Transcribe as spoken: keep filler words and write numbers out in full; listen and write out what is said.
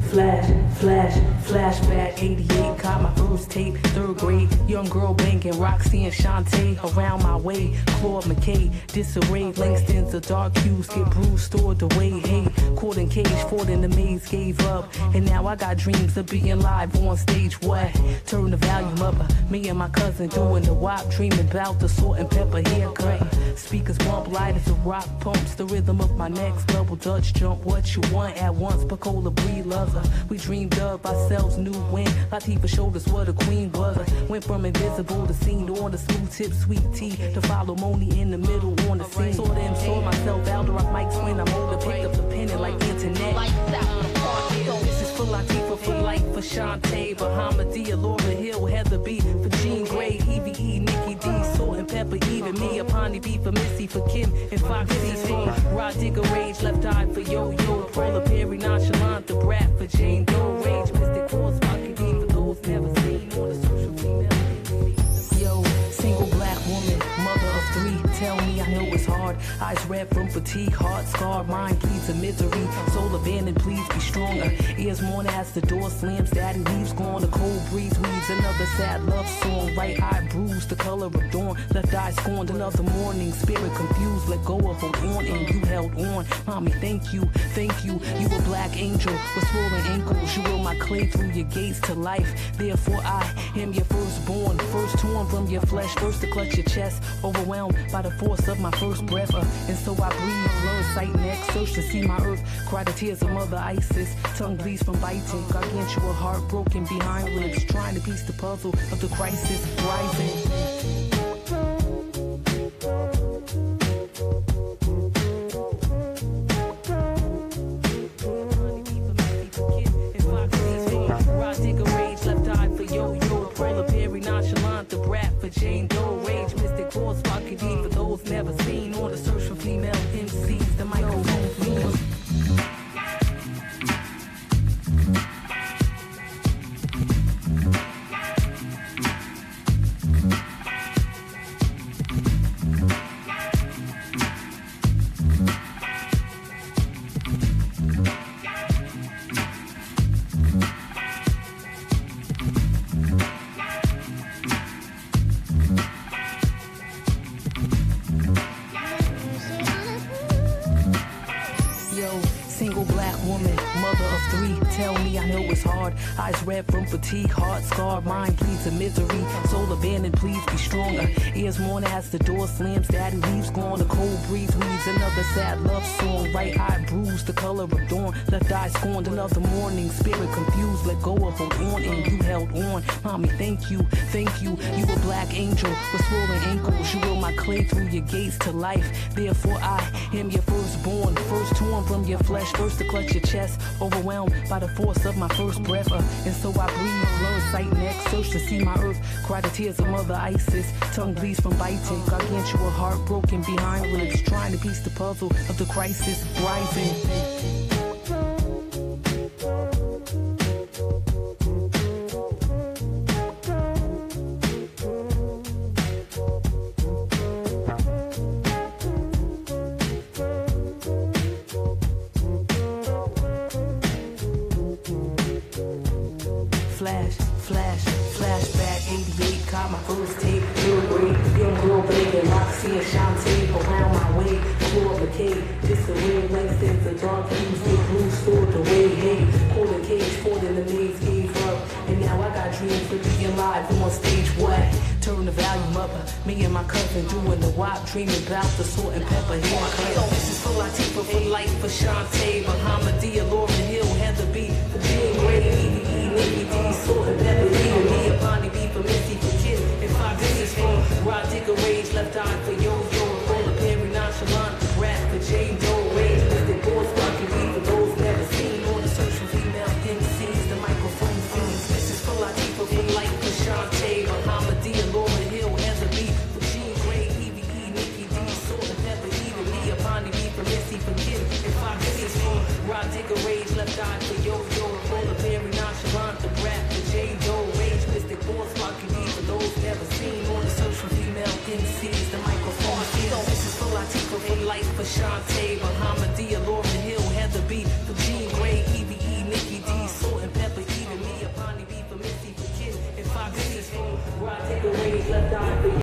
Flash, flash, flashback, eighty-eight, caught my first tape, third grade, young girl banging, Roxy and Shantae, around my way, Claude McKay, disarray, Langston's the dark hues, get bruised, stored away, hey, caught in cage, fought in the maze, gave up, and now I got dreams of being live on stage, what, turn the volume up, me and my cousin doing the wop, dreaming about the salt and pepper haircut, speakers bump, light as a rock, pumps the rhythm of my next double Dutch jump, what you want at once, Picola breed loves her. We dreamed of ourselves, knew when Latifah showed us what a queen was. Went from invisible to seen on the smooth tip, sweet tea, to follow Moni in the middle on the scene. Saw them, saw myself out the rock mics when I'm older, picked up the pen and like internet. This is for Latifah, for life, for Shantae, Bahamadia, Laura Hill, Heather B, for Jean Grey, E V E, Nikki D, Salt and Pepper, even me, Apani B, for Missy, for Kim, and Foxy, for Rod Digger, Rage, Left Eye, for Yo Yo, Perla Perry, Nonchalant, the Brat, for Jane Doe, Rage, Mystic Force, Pocket D, for those never seen on the social female. Yo, single black woman, mother of three, tell me I know it's hard, eyes red from fatigue, heart scarred, mind bleeds of misery, soul abandoned, please be stronger, ears mourn as the door slams, daddy leaves gone, a cold breeze weaves, another sad love song, right eye bruised, the color of dawn, left eye scorned, another morning, spirit confused, let go of hold on, and you held on, mommy thank you, thank you, you a black angel, with swollen ankles, you will my clay through your gates to life, therefore I am your firstborn, first torn from your flesh, first to clutch your chest, overwhelmed by the force of my first breath, uh, and so I breathe, learn sight next, search to see my earth, cry the tears of mother Isis, tongue bleeds from biting, gargantuan heart broken behind ribs, trying to piece the puzzle of the crisis rising. Jane Doe, Rage, Mystic Force, Pocket D, for those never seen, on the search for female M Cs, the microphone fiends. Eyes red from fatigue, heart scarred, mind bleeds of misery, soul abandoned, please be stronger, ears mourn as the door slams, daddy leaves gone, a cold breeze weaves, another sad love song, right eye bruised, the color of dawn, left eye scorned, another morning, spirit confused, let go of hold on, and you held on, mommy thank you, thank you, you a black angel, with swollen ankles, you will my clay through your gates to life, therefore I am your firstborn, first torn from your flesh, first to clutch your chest, overwhelmed by the force of my first breath, uh, and so I breathe, learn sight next, search to see my earth, cry the tears of mother Isis, tongue bleeds from biting, gargantuan heart broken behind ribs, trying to piece the puzzle of the crisis rising. Flash, flash, flashback, eighty-eight, caught my first tape, third grade, young girl banging, Roxy and Shantae, around my way, Claude McKay, disarray, Langston's the dark hues, get blue, stored away, hey, caught in cage, fought in the maze, gave up, and now I got dreams of being live on stage, what? Turn the volume up, me and my cousin doing the wop, dreaming about the salt and pepper haircut. This is for Latifah, for life, for Shantae, Bahamadia, Laura Hill, Heather B, for Jean Grey, E V E, Nikki D, Salt and Pepper, even me, Apani B, for Missy, for Kim, and Foxy, for Rod Digger, Rage, Left Eye, for Yo Yo, Perla Perry, Nonchalant, the Brat, for Jane Doe, Rage, Mystic Force, Pocket D, for those never seen, on the search for female M Cs, the microphone fiends. This is for Latifah, for life, for Shantae, Bahamadia, Laura Hill, Heather B, for Jean Grey, E V E, Nikki D, Salt and Pepper, even me, Apani B, for Missy, for Kim, and Foxy, for Rod Digger, Rage, Left Eye, for Yo Yo, Perla Perry, Nonchalant, the Brat, for Jane Doe, Rage, Mystic Force, Pocket D, for those never seen, on the search for female M Cs, the microphone fiends. This is for Latifah, for life, for Shantae, Bahamadia, Laura Hill, Heather B, for Jean Grey, E V E, Nikki D, Rock take a rage, left eye for